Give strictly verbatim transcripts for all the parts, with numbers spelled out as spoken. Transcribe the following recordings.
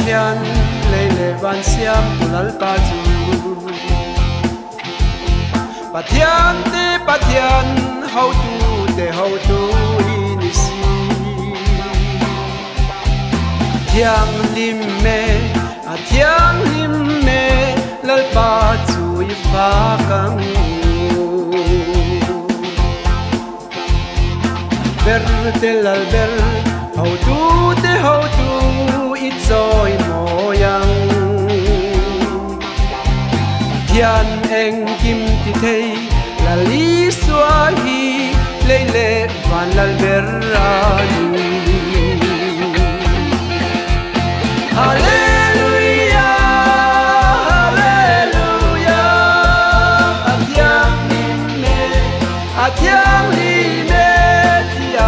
thian lei le van siam tu lal pa chu Pathian te pathian how to te how to inisi Thiang lim me a thiang lim me lal pa chu I fa kang ber te lal ber how to te how to it soi mo yang Thian eng kim ti thei la li xua hi lei le van lal ber ani Hallelujah Hallelujah a thiang li me a thiang li me tia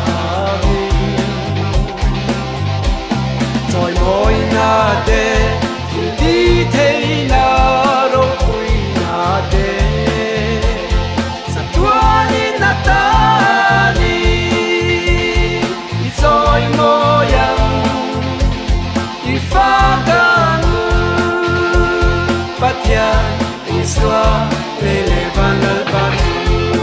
Choi moi na de ti thei na Pathian iswa lele van lal pa chu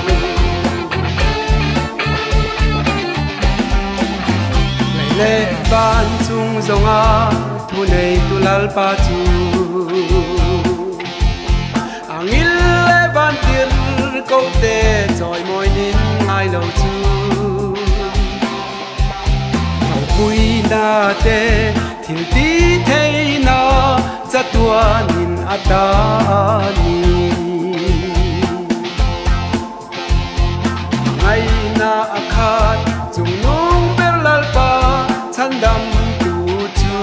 lele van chung zonga thu nei tu lal pa chu angil le van tir ko te choi moi nin ngai lo chu hau pui na te thil ti thei na cha tua nin atani ngai na akhat chung nung ber lal pa chandam tu chu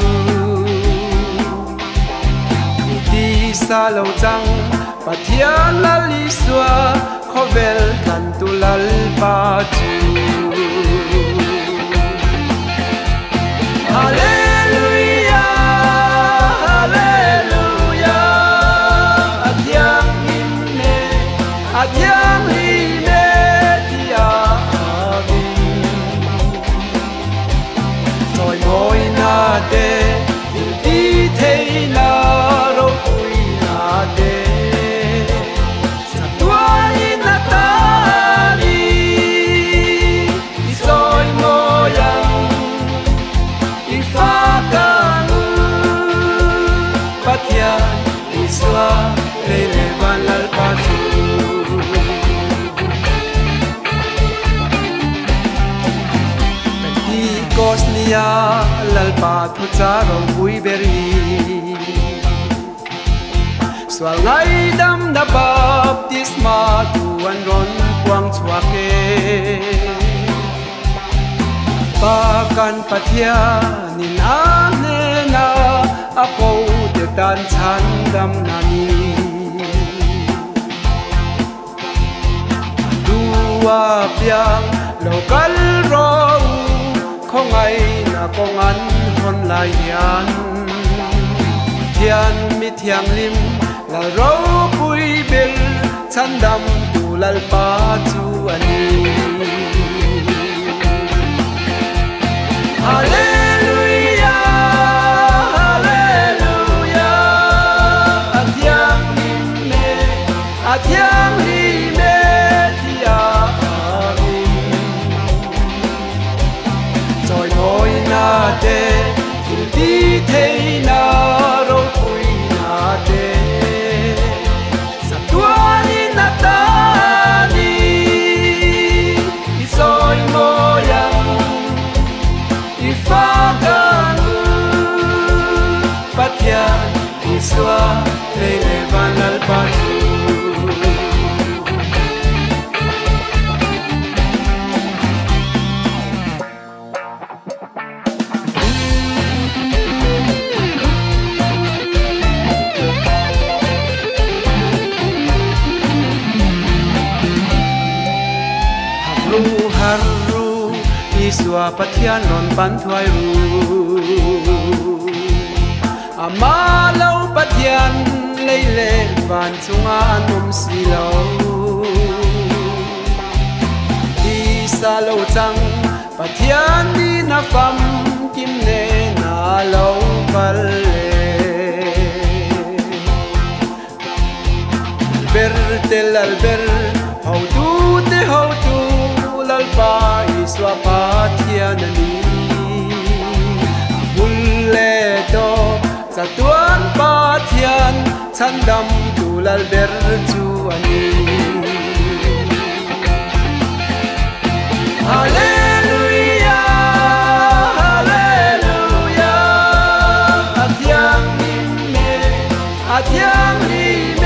ti sa lo chang pathian lali swa khovel kan tu lal pa chu Hallelujah Thiang li me tia vi Choi moi na te ti thei na ro pui na te Sa tua ni na ta ni I soi mo yang I fa kan Pathian I swa le le van lal pa chu Kosnia lalpa thu cha ro bui beri Swal ngai dam da baptisma tu an ron kwang chua ke Pa kan pathia nin a ne na a ko de tan chan dam na ni Dua piang lokal ro không ai na con ăn hôn lại hiền thian mi thiang lim là rau bui bel chan dam tu lal pa chu ani Hallelujah Hallelujah a thiang lim me a thiang lim me tia na te ti thei na ro pui na te sa tua ni na ta ni I soi mo yang I fa kan Pathian I swa le le van lal pa chu Haru iswa pathian non pan thuai ru amalau pathian leile van chunga anum silo isa lo chang pathian ni na fam kim ne na lo valle tel alber how tu te how tu lal pa iswa pathianani bulle to satuan pathian chandam tu lal ber chu ani hallelujah hallelujah atyang nimme atyang nimme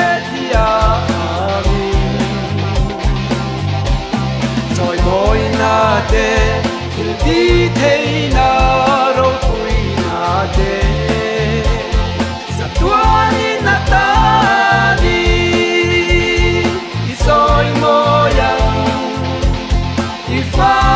te til di thei na ro pui na te satuani na ta ni i soi mo yang i fa